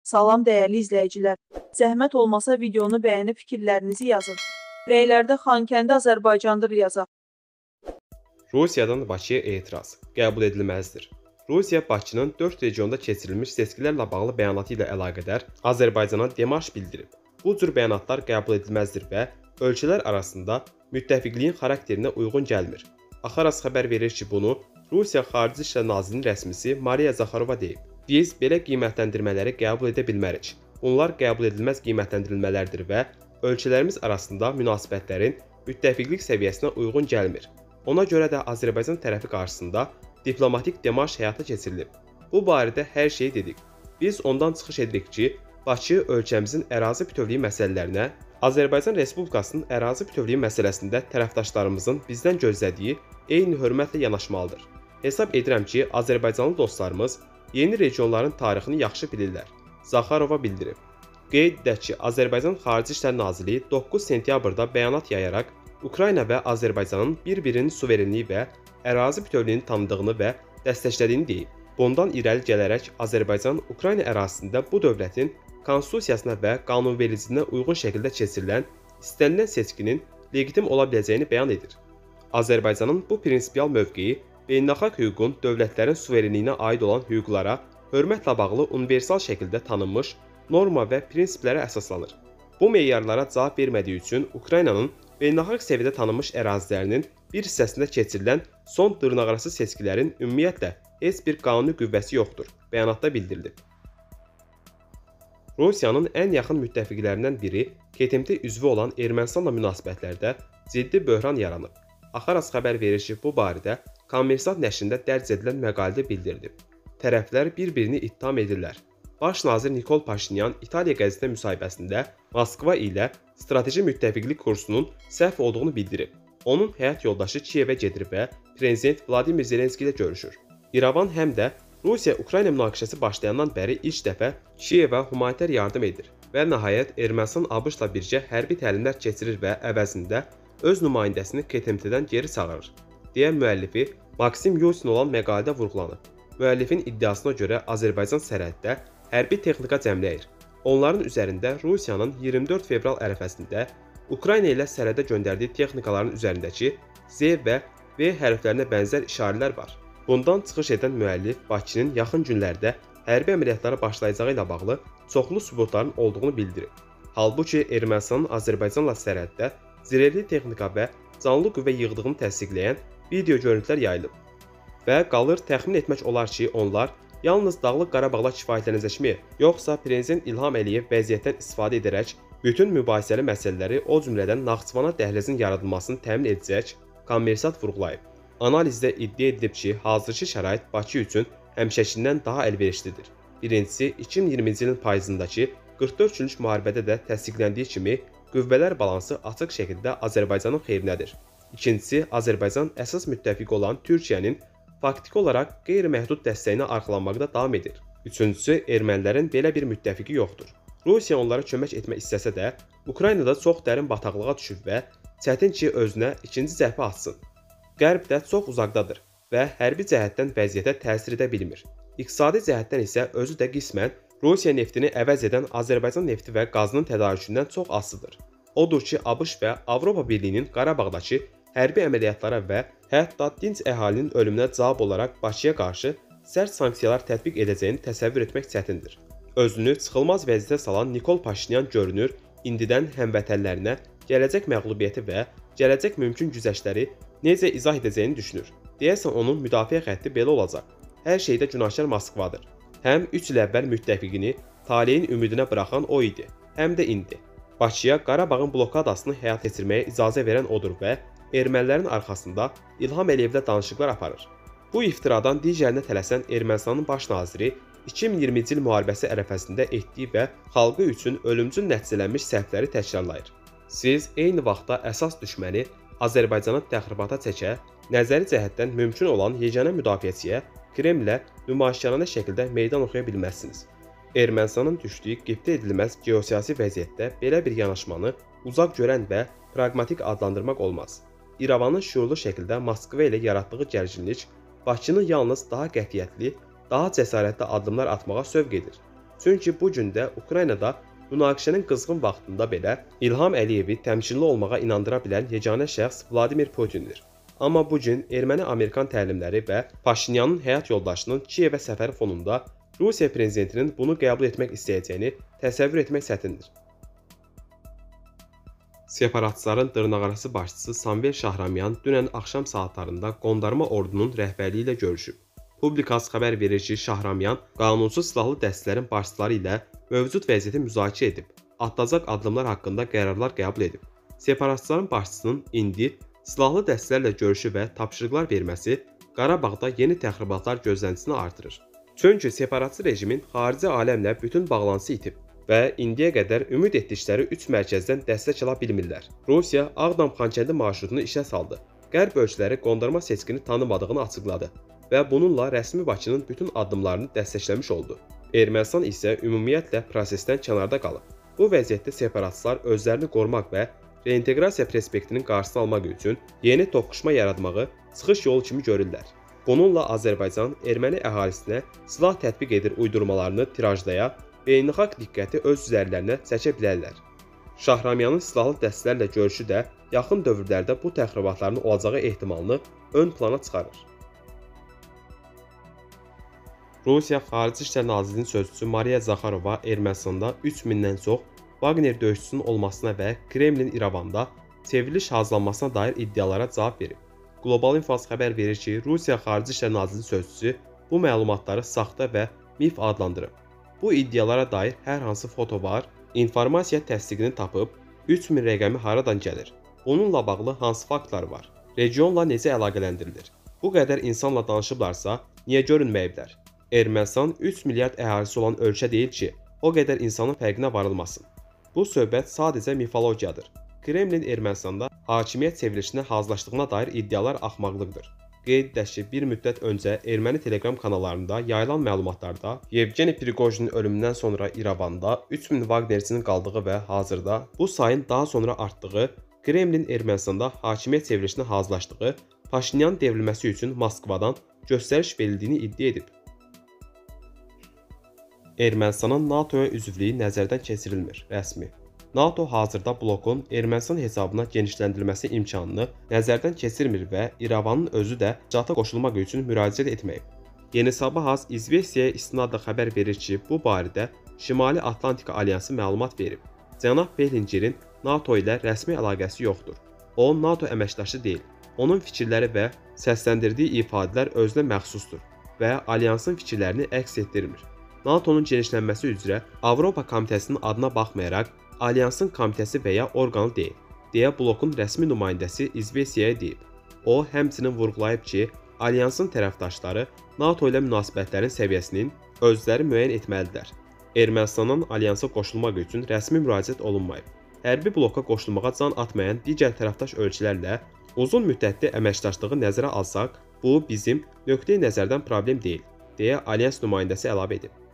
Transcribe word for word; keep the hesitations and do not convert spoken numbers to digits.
Salam dəyərli izləyicilər. Zəhmət olmasa videonu bəyənib fikirlərinizi yazın. Rəylərdə Xankəndi Azərbaycandır yazaq. Rusiyadan Bakıya etiraz qəbul edilməzdir. Rusiya Bakının dörd regionda keçirilmiş seçkilərlə bağlı bəyanatı ilə əlaqədar Azərbaycana demarş bildirib. Bu cür bəyanatlar qəbul edilməzdir və ölkələr arasında müttəfiqliyin xarakterinə uyğun gəlmir. Axaras xəbər verir ki, bunu Rusiya Xarici İşlər Nazirinin rəsmisi Mariya Zakharova deyib. Biz belə qiymətləndirmələri qəbul edə bilmərik. Bunlar qəbul edilməz qiymətləndirilmələrdir və ölkələrimiz arasında münasibətlərin müttəfiqlik səviyyəsinə uyğun gəlmir. Ona görə də Azərbaycan tərəfi qarşısında diplomatik demarş həyata keçirilib. Bu barədə hər şeyi dedik. Biz ondan çıxış edirik ki, Bakı ölkəmizin ərazi bütövlüyü məsələlərinə, Azərbaycan Respublikasının ərazi bütövlüyü məsələsində tərəfdaşlarımızın bizdən gözlədiyi eyni hörmətlə yanaşmalıdır. Hesab edirəm ki, Azərbaycanlı dostlarımız yeni regionların tarixini yaxşı bilirlər. Zakharova bildirib. Qeyd edək ki, Azərbaycan Xarici İşlər Nazirliyi doqquz sentyabrda bəyanat yayaraq Ukrayna və Azərbaycanın bir-birinin suverenliyi və ərazi bütövlüyünü tanıdığını və dəstəklədiyini deyib. Bundan irəli gələrək Azərbaycan Ukrayna ərazisində bu dövlətin konstitusiyasına və qanunvericiliyinə uyğun şəkildə keçirilən istənilən seçkinin legitim ola biləcəyini bəyan edir. Azərbaycanın bu prinsipial mövqeyi beynəlxalq hüququn dövlətlərin suverenliyinə aid olan hüquqlara hörmətlə bağlı universal şəkildə tanınmış norma və prinsiplərə əsaslanır. Bu meyarlara cavab vermədiyi üçün Ukraynanın beynəlxalq səviyyədə tanınmış ərazilərinin bir hissəsində keçirilən son dırnaqarası seçkilərin ümumiyyətlə heç bir qanuni qüvvəsi yoxdur, bəyanatda bildirilib. Rusiyanın ən yaxın müttəfiqlərindən biri K T M T üzvü olan Ermənistanla münasibətlərdə ciddi böhran yaranıb. Axaras xəbər verir ki, bu barədə Kommersant nəşrində dərc edilən məqalədə bildirilib. Tərəflər bir-birini ittiham edirlər. Baş nazir Nikol Paşinyan İtaliya qəzetində müsahibəsində Moskva ilə strateji müttəfiqlik kursunun səhv olduğunu bildirib. Onun həyat yoldaşı Kiyevə gedir və Prezident Vladimir Zelenski ilə görüşür. İrəvan həm də Rusiya-Ukrayna münaqişəsi başlayandan bəri ilk dəfə Kiyevə humanitar yardım edir və nəhayət Ermənistan ABŞ-la birgə hərbi təlimlər keçirir və əvəzində öz nümayəndəsini K T M T-dən geri çağırır, deyə müəllifi Maksim Yusin olan məqalədə vurğulanıb. Müəllifin iddiasına görə Azərbaycan sərhəddə hərbi texnika cəmləyir. Onların üzərində Rusiyanın iyirmi dörd fevral ərəfəsində Ukrayna ilə sərhədə göndərdiyi texnikaların üzərindəki Z və V hərflərinə bənzər işarələr var. Bundan çıxış edən müəllif Bakının yaxın günlərdə hərbi əməliyyatlara başlayacağı ilə bağlı çoxlu sübutların olduğunu bildirib. Halbuki Ermənistanın Azərbaycanla sərhəddə zirehli texnika və canlı qüvvə yığdığını təsdiqləyən video görüntülər yayılıb. Və qalır təxmin etmək olar ki, onlar yalnız Dağlıq Qarabağla kifayətlənəcəkmi, yoxsa Prezident İlham Əliyev vəziyyətdən istifadə edərək bütün mübahisəli məsələləri, o cümlədən Naxçıvana dəhlizin yaradılmasını təmin edəcək, Kommersant vurğulayıb. Analizdə iddia edilib ki, hazırki şərait Bakı üçün həmişəkindən daha əlverişlidir. Birincisi, iki min iyirminci ilin payızındakı qırx dörd günlük müharibədə də təsdiqləndiyi kimi qüvvələr balansı açıq şəkildə Azərbaycanın xeyrinədir. İkincisi, Azərbaycan əsas müttəfiq olan Türkiyənin faktiki olaraq qeyri-məhdud dəstəyinə arxalanmaqda davam edir. Üçüncüsü, ermənilərin belə bir müttəfiqi yoxdur. Rusiya onlara kömək etmək istəsə də, Ukraynada çox dərin bataqlığa düşüb və çətin ki, özünə ikinci cəhbə açsın. Qərb də çox uzaqdadır və hərbi cəhətdən vəziyyətə təsir edə bilmir. İqtisadi cəhətdən isə özü də qismən Rusiya neftini əvəz edən Azərbaycan nefti və qazının tədarükündən çox asılıdır. Odur ki, ABŞ və Avropa Birliyinin Qarabağdakı hərbi əməliyyatlara və hətta dinc əhalinin ölümünə cavab olaraq Bakıya qarşı sərt sanksiyalar tətbiq edəcəyini təsəvvür etmək çətindir. Özünü çıxılmaz vəziyyətə salan Nikol Paşinyan görünür, indidən həmvətənlərinə gələcək məğlubiyyəti və gələcək mümkün güzəştləri necə izah edəcəyini düşünür. Deyəsən onun müdafiə xətti belə olacaq. Hər şeydə günahkar Moskvadır. Həm üç il əvvəl müttəfiqini taleyin ümidinə buraxan o idi, həm də indi. Bakıya Qarabağın blokadasını həyat keçirməyə icazə verən odur və ermənilərin arxasında İlham Əliyevlə danışıqlar aparır. Bu iftiradan digərinə tələsən Ermənistanın baş naziri iki min iyirminci il müharibəsi ərəfəsində etdiyi və xalqı üçün ölümcül nəticələnmiş səhvləri təkrarlayır. Siz eyni vaxtda əsas düşməni Azərbaycanı təxribata çəkə, nəzəri cəhətdən mümkün olan yeganə müdafiəçiyə Kremlə nümayişkaranə şəkildə meydan oxuya bilməzsiniz. Ermənistanın düşdüyü qibtə edilməz geosiyasi vəziyyətdə belə bir yanaşmanı uzaq görən və praqmatik adlandırmaq olmaz. İrəvanın şüurlu şəkildə Moskva ilə yaratdığı gərginlik Bakını yalnız daha qətiyyətli, daha cəsarətli addımlar atmağa sövq edir. Çünki bu gün də Ukraynada münaqişənin qızğın vaxtında belə İlham Əliyevi təmkinli olmağa inandıra bilən yeganə şəxs Vladimir Putindir. Amma bu gün Erməni-Amerikan təlimləri və Paşinyanın həyat yoldaşının Kiyevə səfəri fonunda Rusiya prezidentinin bunu qəbul etmək istəyəcəyini təsəvvür etmək çətindir. Separatistlərin dırnaqarası başçısı Samvel Şahramyan dünən axşam saatlarında qondarma ordunun rəhbərliyi ilə görüşüb. Publikas xəbər verir ki, Şahramyan qanunsuz silahlı dəstələrin başçıları ilə mövcud vəziyyəti müzakirə edib, atılacaq addımlar haqqında qərarlar qəbul edib. Separatistlərin başçısının indi silahlı dəstələrlə görüşü və tapşırıqlar verməsi Qarabağda yeni təxribatlar gözləntisini artırır. Çünki separatist rejimin xarici aləmlə bütün bağlantısı itib və indiyə qədər ümid etdikləri üç mərkəzdən dəstək ala bilmirlər. Rusiya Ağdam-Xankəndi marşrutunu işə saldı. Qərb ölkələri qondarma seçkini tanımadığını açıqladı və bununla rəsmi Bakının bütün addımlarını dəstəkləmiş oldu. Ermənistan isə ümumiyyətlə prosesdən kənarda qalıb. Bu vəziyyətdə separatistlər özlərini qorumaq və reinteqrasiya perspektivinin qarşısını almaq üçün yeni toqquşma yaratmağı çıxış yolu kimi görürlər. Bununla Azərbaycan erməni əhalisinə silah tətbiq edir uydurmalarını tirajdaya, beynəlxalq diqqəti öz üzərlərinə çəkə bilərlər. Şahramyanın silahlı dəstələrlə görüşü də yaxın dövrlərdə bu təxribatların olacağı ehtimalını ön plana çıxarır. Rusiya Xarici İşlər Nazirliyinin sözçüsü Mariya Zaxarova Ermənistanda üç mindən çox Wagner döyüşçüsünün olmasına və Kremlin İrəvanda çevriliş hazırlanmasına dair iddialara cavab verib. Global Infos xəbər verir ki, Rusiya Xarici İşlər Nazirliyinin sözçüsü bu məlumatları saxta və mif adlandırıb. Bu iddialara dair hər hansı foto var, informasiya təsdiqini tapıb, üç min rəqəmi haradan gəlir, bununla bağlı hansı faktlar var, regionla necə əlaqələndirilir, bu qədər insanla danışıblarsa, niyə görünməyiblər? Ermənistan üç milyard əhalisi olan ölkə deyil ki, o qədər insanın fərqinə varılmasın. Bu söhbət sadəcə mifologiyadır. Kremlin Ermənistanda hakimiyyət çevrilişinə hazırlaşdığına dair iddialar axmaqlıqdır. Qeyd edək ki, bir müddət öncə erməni telegram kanallarında yayılan məlumatlarda Yevgeni Prigoji'nin ölümündən sonra İrəvanda üç min Wagnerçinin qaldığı və hazırda bu sayın daha sonra artdığı, Kremlin Ermənistanda hakimiyyət çevrilişinə hazırlaşdığı, Paşinyan devrilməsi üçün Moskvadan göstəriş verildiyini iddia edib. Ermənistanın NATOya üzvlüyü nəzərdən keçirilmir. Rəsmi. NATO hazırda blokun Ermənistan hesabına genişləndirilməsi imkanını nəzərdən keçirmir və İrəvanın özü də cata qoşulmaq üçün müraciət etməyib. Yeni Sabah İzvestiyaya istinadla xəbər verir ki, bu barədə Şimali Atlantika Alyansı məlumat verib. Cənab Bellingerin NATO ilə rəsmi əlaqəsi yoxdur. O, NATO əməkdaşı deyil. Onun fikirləri və səsləndirdiyi ifadələr özünə məxsusdur və alyansın fikirlərini əks etdirmir. NATO'nun genişlənməsi üzrə Avropa Komitəsinin adına baxmayaraq, alyansın komitəsi və ya orqanı deyil, deyə blokun rəsmi nümayəndəsi İzvestiyaya deyib. O, həmçinin vurğulayıb ki, alyansın tərəfdaşları NATO ilə münasibətlərin səviyyəsinin özləri müəyyən etməlidirlər. Ermənistanın alyansa qoşulmaq üçün rəsmi müraciət olunmayıb. Hərbi bloka qoşulmağa can atmayan digər tərəfdaş ölkələrlə uzun müddətli əməkdaşlığı nəzərə alsaq, bu bizim nöqteyi nəzərdən problem deyil, deyə alyans nümayəndəsi əlavə edib.